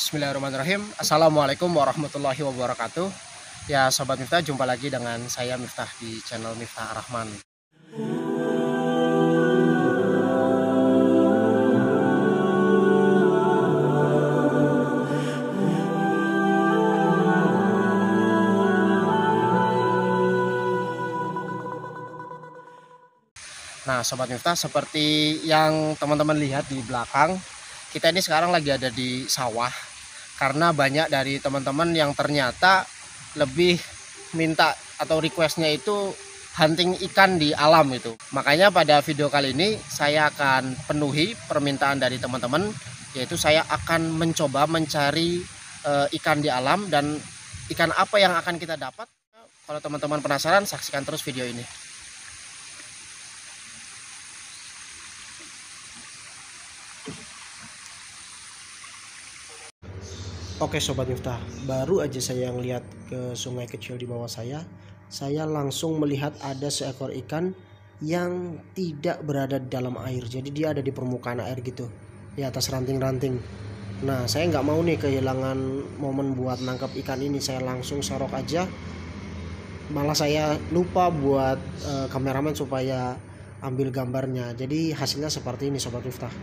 Bismillahirrahmanirrahim. Assalamualaikum warahmatullahi wabarakatuh. Ya Sobat Miftah, jumpa lagi dengan saya Miftah di channel Miftah Rahman. Nah Sobat Miftah, seperti yang teman-teman lihat di belakang, kita ini sekarang lagi ada di sawah. Karena banyak dari teman-teman yang ternyata lebih minta atau requestnya itu hunting ikan di alam itu. Makanya pada video kali ini saya akan penuhi permintaan dari teman-teman, yaitu saya akan mencoba mencari ikan di alam. Dan ikan apa yang akan kita dapat? Kalau teman-teman penasaran, saksikan terus video ini. Oke Sobat Miftah, baru aja saya ngeliat ke sungai kecil di bawah saya langsung melihat ada seekor ikan yang tidak berada di dalam air. Jadi dia ada di permukaan air gitu, di atas ranting-ranting. Nah saya nggak mau nih kehilangan momen buat nangkap ikan ini, saya langsung sorok aja. Malah saya lupa buat kameramen supaya ambil gambarnya. Jadi hasilnya seperti ini Sobat Miftah.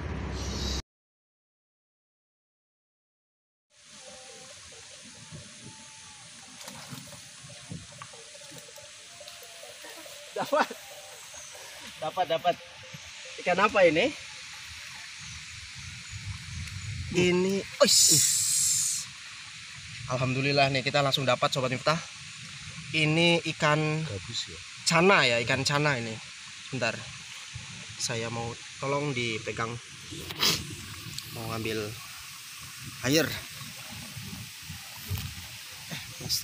Dapat ikan apa ini? Ini Alhamdulillah nih, kita langsung dapat Sobat Miftah. Ini ikan gabus ya, cana ya, ikan cana ini. Bentar, saya mau tolong dipegang, mau ngambil air. Plastik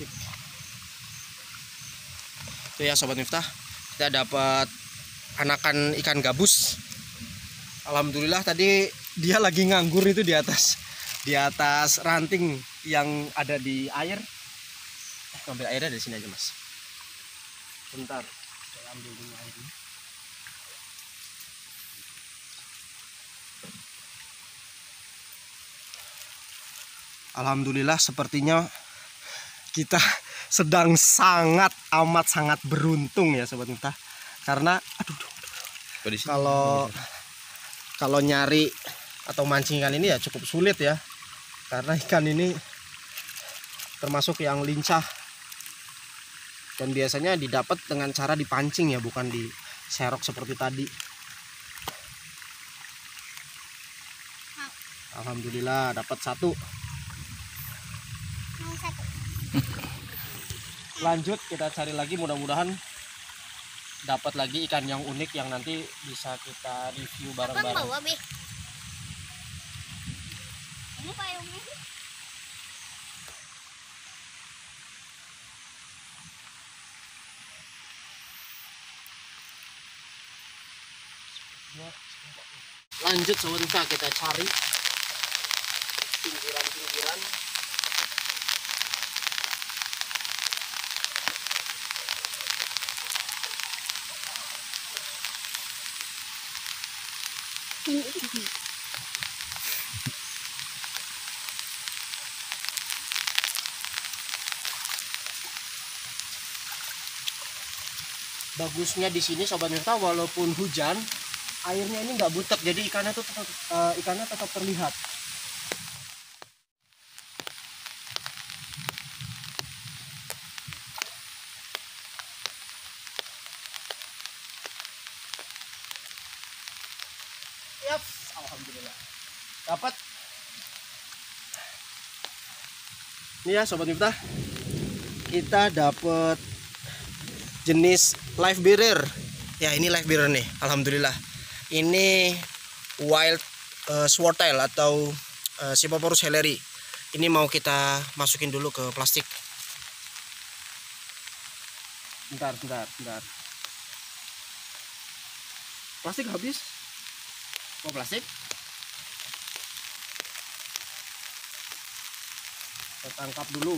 itu ya Sobat Miftah, kita dapat anakan ikan gabus. Alhamdulillah tadi dia lagi nganggur itu di atas ranting yang ada di air. Ambil airnya dari sini aja Mas. Bentar, saya ambil dulu airnya. Alhamdulillah, sepertinya kita sedang sangat beruntung ya Sobat Miftah. Karena kalau nyari atau mancing ikan ini ya cukup sulit ya, karena ikan ini termasuk yang lincah dan biasanya didapat dengan cara dipancing ya, bukan diserok seperti tadi. Alhamdulillah dapat satu. Lanjut kita cari lagi, mudah-mudahan dapat lagi ikan yang unik yang nanti bisa kita review bareng-bareng. Ini payungnya. Lanjut Sobat Miftah, kita cari pinggiran-pinggiran. Bagusnya di sini Sobat Miftah, walaupun hujan, airnya ini nggak butek, jadi ikannya tetap terlihat. Yap, alhamdulillah dapat. Ini ya Sobat Miftah, kita dapat jenis live bearer. Ya ini live bearer nih, alhamdulillah. Ini wild swordtail atau Scyphoporus helleri. Ini mau kita masukin dulu ke plastik. Bentar. Plastik habis. Mau plastik? Kita tangkap dulu.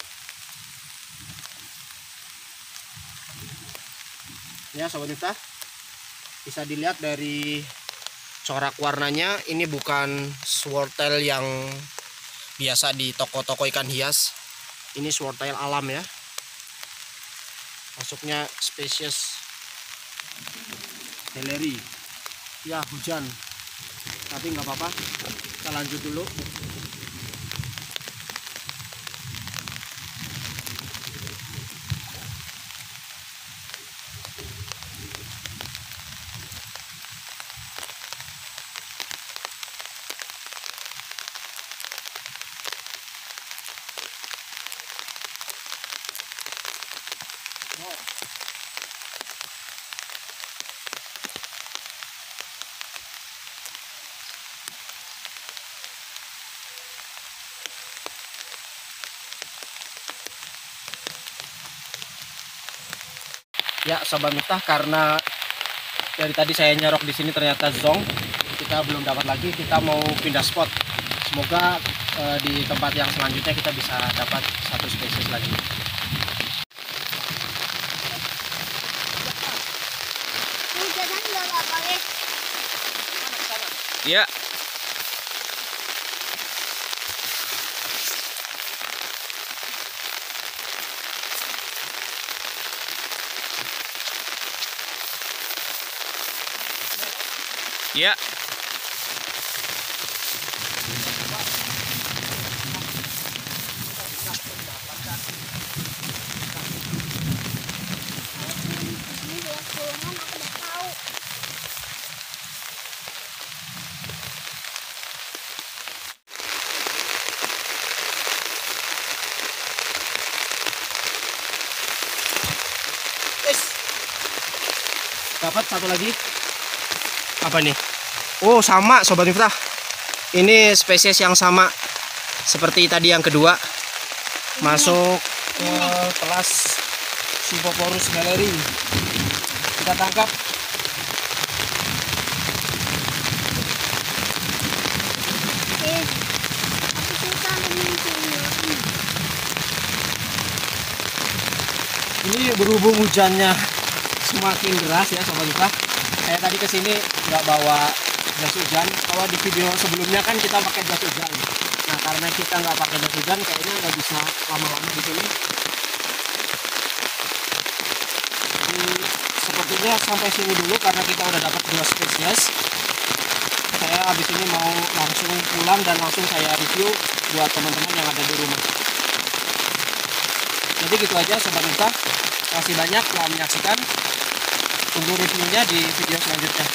Ya Sobat Miftah, bisa dilihat dari corak warnanya, ini bukan swordtail yang biasa di toko-toko ikan hias. Ini swordtail alam ya, masuknya spesies Helleri. Ya hujan, tapi nggak apa-apa, kita lanjut dulu. Ya Sobat Miftah, karena dari tadi saya nyerok di sini ternyata zong, kita belum dapat lagi, kita mau pindah spot. Semoga di tempat yang selanjutnya kita bisa dapat satu spesies lagi. Hujanan nggak apa-apa ya. Iya. Iya. Ini dua kulungan aku udah tahu. Dapat satu lagi. Apa nih? Oh sama Sobat Miftah, ini spesies yang sama seperti tadi yang kedua, masuk ke kelas Scyphoporus Helleri. Kita tangkap. Aku suka memimpinnya. Ini berhubung hujannya semakin deras ya Sobat Miftah, saya tadi kesini nggak bawa jas hujan. Kalau di video sebelumnya kan kita pakai jas hujan. Nah karena kita nggak pakai jas hujan, kayaknya nggak bisa lama-lama di sini. Sepertinya sampai sini dulu karena kita udah dapat 2 spesies. Saya habis ini mau langsung pulang dan langsung saya review buat teman-teman yang ada di rumah. Jadi gitu aja Sobat Miftah. Terima kasih banyak telah menyaksikan. Tunggu reviewnya di video selanjutnya.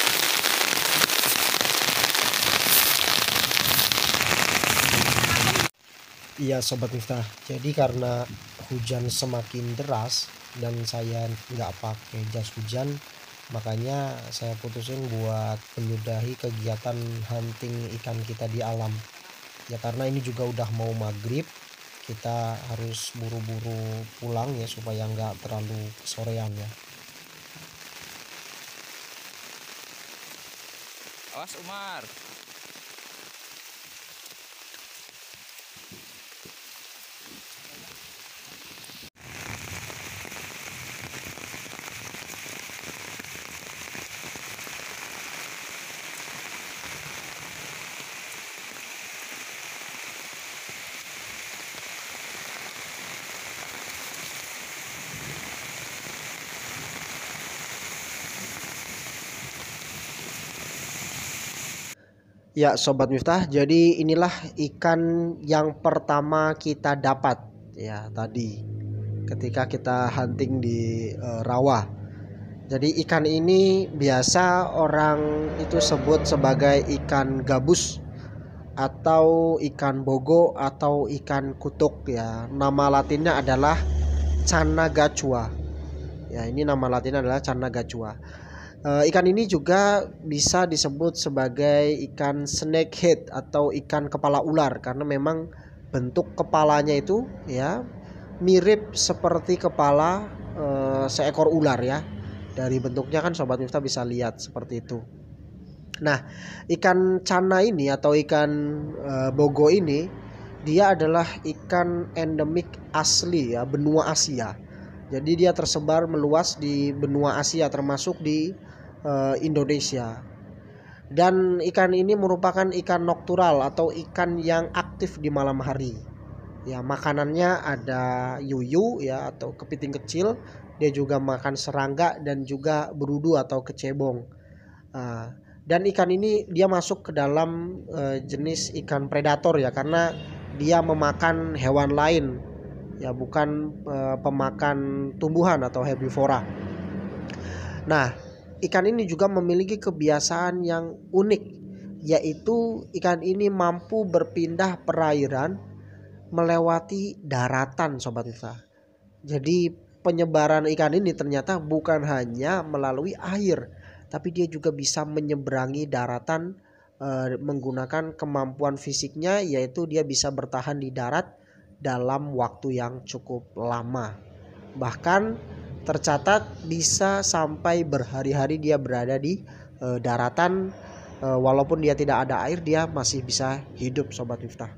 Iya Sobat Miftah, jadi karena hujan semakin deras dan saya nggak pakai jas hujan, makanya saya putusin buat menyudahi kegiatan hunting ikan kita di alam. Ya karena ini juga udah mau maghrib, kita harus buru-buru pulang ya supaya nggak terlalu sorean ya. Awas Umar. Ya Sobat Miftah, jadi inilah ikan yang pertama kita dapat ya tadi ketika kita hunting di rawa. Jadi ikan ini biasa orang itu sebut sebagai ikan gabus atau ikan bogo atau ikan kutuk ya. Nama latinnya adalah Chanagacua. Ya ini nama latinnya adalah Chanagacua. Ikan ini juga bisa disebut sebagai ikan snakehead atau ikan kepala ular karena memang bentuk kepalanya itu ya mirip seperti kepala seekor ular ya. Dari bentuknya kan Sobat Miftah bisa lihat seperti itu. Nah, ikan cana ini atau ikan bogo ini dia adalah ikan endemik asli ya benua Asia. Jadi dia tersebar meluas di benua Asia termasuk di Indonesia. Dan ikan ini merupakan ikan noktural atau ikan yang aktif aktif di malam hari. Ya, makanannya ada yuyu ya atau kepiting kecil. Dia juga makan serangga dan juga berudu atau kecebong. Dan ikan ini dia masuk ke dalam jenis ikan predator ya, karena dia memakan hewan lain ya, bukan pemakan tumbuhan atau herbivora. Nah, ikan ini juga memiliki kebiasaan yang unik, yaitu ikan ini mampu berpindah perairan melewati daratan, Sobat Miftah. Jadi penyebaran ikan ini ternyata bukan hanya melalui air, tapi dia juga bisa menyeberangi daratan menggunakan kemampuan fisiknya, yaitu dia bisa bertahan di darat dalam waktu yang cukup lama. Bahkan tercatat bisa sampai berhari-hari dia berada di daratan, walaupun dia tidak ada air, dia masih bisa hidup, Sobat Miftah.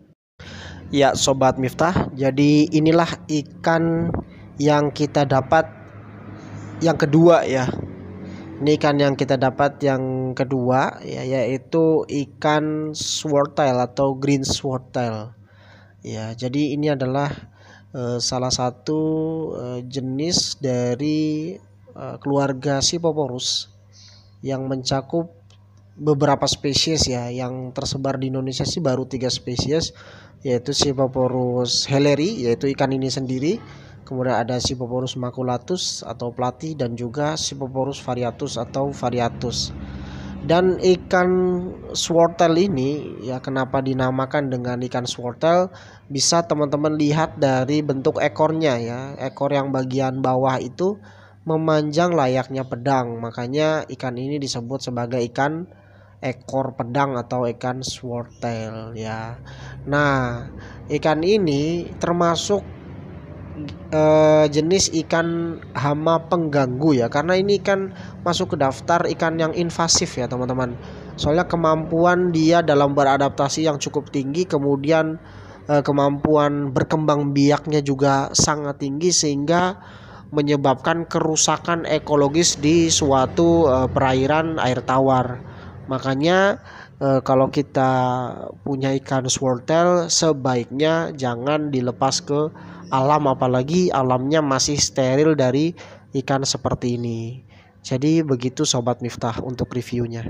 Ya, Sobat Miftah, jadi inilah ikan yang kita dapat yang kedua ya. Ini ikan yang kita dapat yang kedua ya, yaitu ikan swordtail atau green swordtail. Ya, jadi ini adalah salah satu jenis dari keluarga Scyphoporus yang mencakup beberapa spesies ya. Yang tersebar di Indonesia sih baru 3 spesies, yaitu Scyphoporus helleri, yaitu ikan ini sendiri. Kemudian ada Scyphoporus maculatus atau plati, dan juga Scyphoporus variatus atau variatus. Dan ikan swordtail ini ya, kenapa dinamakan dengan ikan swordtail, bisa teman-teman lihat dari bentuk ekornya ya. Ekor yang bagian bawah itu memanjang layaknya pedang, makanya ikan ini disebut sebagai ikan ekor pedang atau ikan swordtail ya. Nah, ikan ini termasuk jenis ikan hama pengganggu ya, karena ini kan masuk ke daftar ikan yang invasif ya teman-teman. Soalnya kemampuan dia dalam beradaptasi yang cukup tinggi, kemudian kemampuan berkembang biaknya juga sangat tinggi, sehingga menyebabkan kerusakan ekologis di suatu perairan air tawar. Makanya kalau kita punya ikan swordtail, sebaiknya jangan dilepas ke alam, apalagi alamnya masih steril dari ikan seperti ini. Jadi begitu Sobat Miftah untuk reviewnya.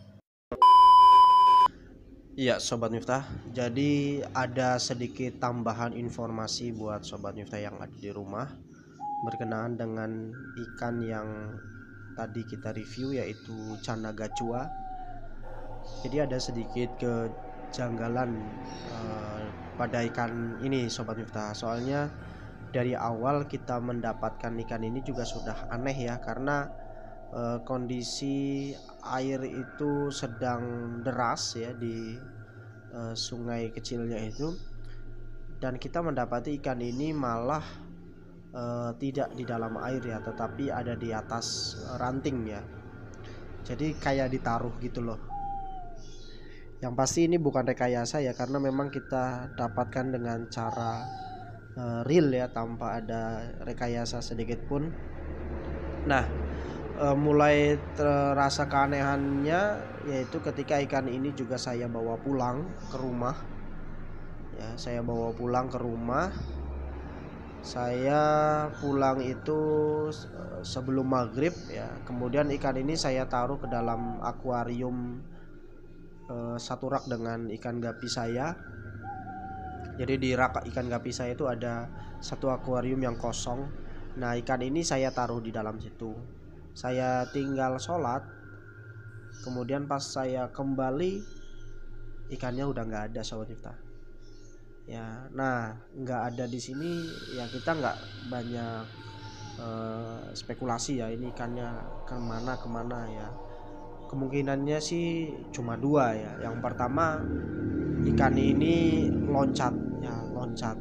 Iya Sobat Miftah, jadi ada sedikit tambahan informasi buat Sobat Miftah yang ada di rumah berkenaan dengan ikan yang tadi kita review, yaitu Chanagacua. Jadi ada sedikit kejanggalan pada ikan ini Sobat Miftah. Soalnya dari awal kita mendapatkan ikan ini juga sudah aneh ya, karena kondisi air itu sedang deras ya di sungai kecilnya itu, dan kita mendapati ikan ini malah tidak di dalam air ya, tetapi ada di atas ranting ya. Jadi kayak ditaruh gitu loh. Yang pasti ini bukan rekayasa ya, karena memang kita dapatkan dengan cara real ya, tanpa ada rekayasa sedikit pun. Nah, mulai terasa keanehannya yaitu ketika ikan ini juga saya bawa pulang ke rumah. Ya, saya bawa pulang ke rumah. Saya pulang itu sebelum maghrib ya. Kemudian ikan ini saya taruh ke dalam akuarium satu rak dengan ikan gapi saya. Jadi di rak ikan gapi saya itu ada satu akuarium yang kosong. Nah, ikan ini saya taruh di dalam situ. Saya tinggal sholat. Kemudian pas saya kembali, ikannya udah nggak ada Sobat Miftah. Ya, nah nggak ada di sini ya, kita nggak banyak spekulasi ya, ini ikannya kemana ya. Kemungkinannya sih cuma 2 ya. Yang pertama, ikan ini loncat ya, loncat.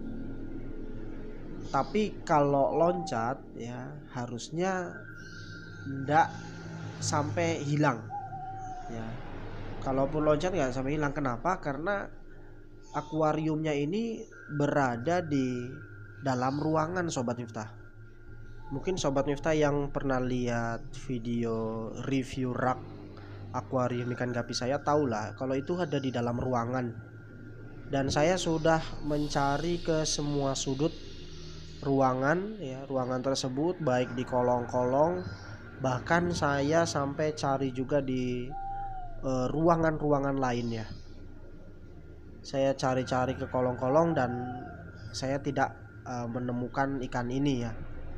Tapi kalau loncat ya harusnya ndak sampai hilang ya. Kalaupun loncat nggak sampai hilang, kenapa? Karena akuariumnya ini berada di dalam ruangan Sobat Miftah. Mungkin Sobat Miftah yang pernah lihat video review rak akuarium ikan gapi saya tahulah kalau itu ada di dalam ruangan. dan saya sudah mencari ke semua sudut ruangan ya, ruangan tersebut baik di kolong-kolong, bahkan saya sampai cari juga di ruangan-ruangan lainnya. Saya cari-cari ke kolong-kolong dan saya tidak menemukan ikan ini ya.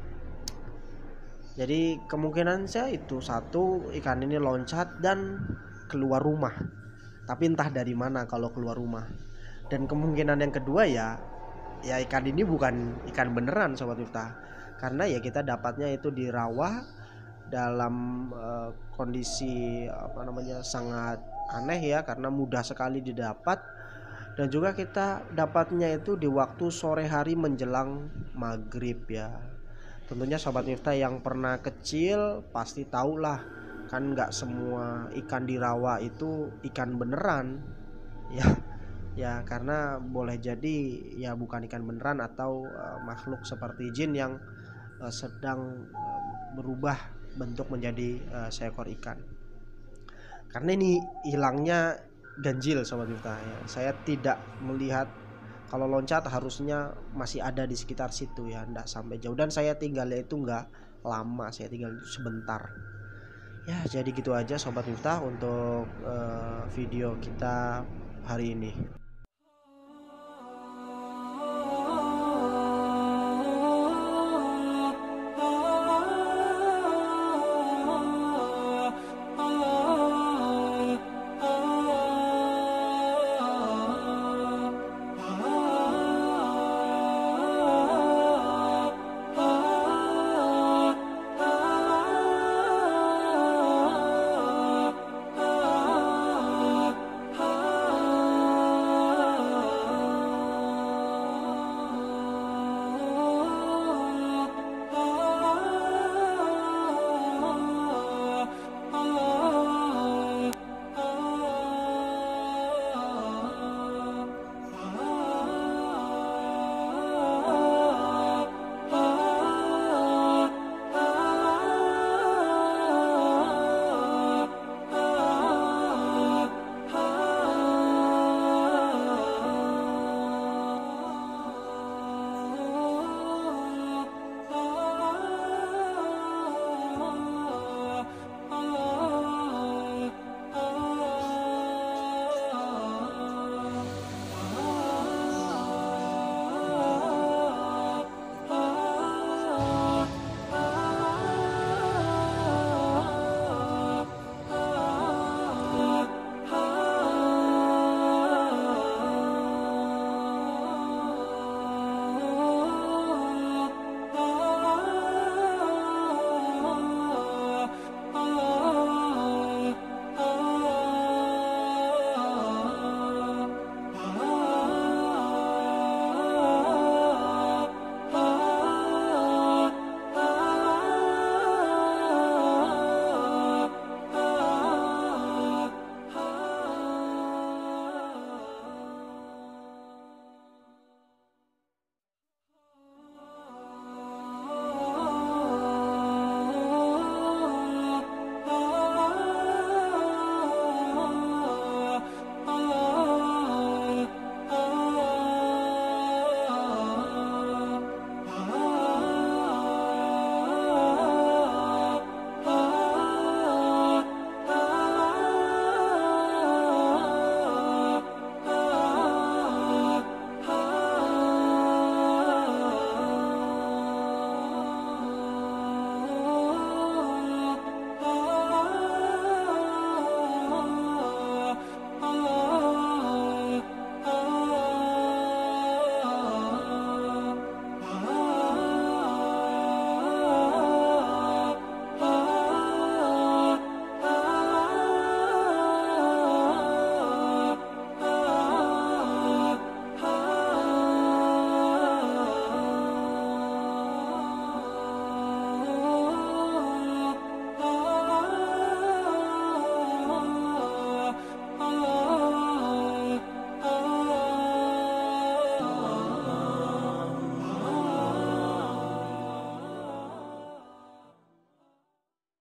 Jadi kemungkinan saya itu satu, ikan ini loncat dan keluar rumah. Tapi entah dari mana kalau keluar rumah. Dan kemungkinan yang kedua ya ikan ini bukan ikan beneran Sobat Miftah. Karena ya kita dapatnya itu di rawa dalam kondisi sangat aneh ya, karena mudah sekali didapat. Dan juga kita dapatnya itu di waktu sore hari menjelang maghrib ya. Tentunya Sobat Miftah yang pernah kecil pasti tahulah, kan nggak semua ikan di rawa itu ikan beneran ya. Ya karena boleh jadi ya bukan ikan beneran atau makhluk seperti jin yang sedang berubah bentuk menjadi seekor ikan. Karena ini hilangnya ganjil Sobat Miftah ya. Saya tidak melihat, kalau loncat harusnya masih ada di sekitar situ ya, enggak sampai jauh, dan saya tinggalnya itu enggak lama, saya tinggal sebentar. Ya jadi gitu aja Sobat Miftah untuk video kita hari ini.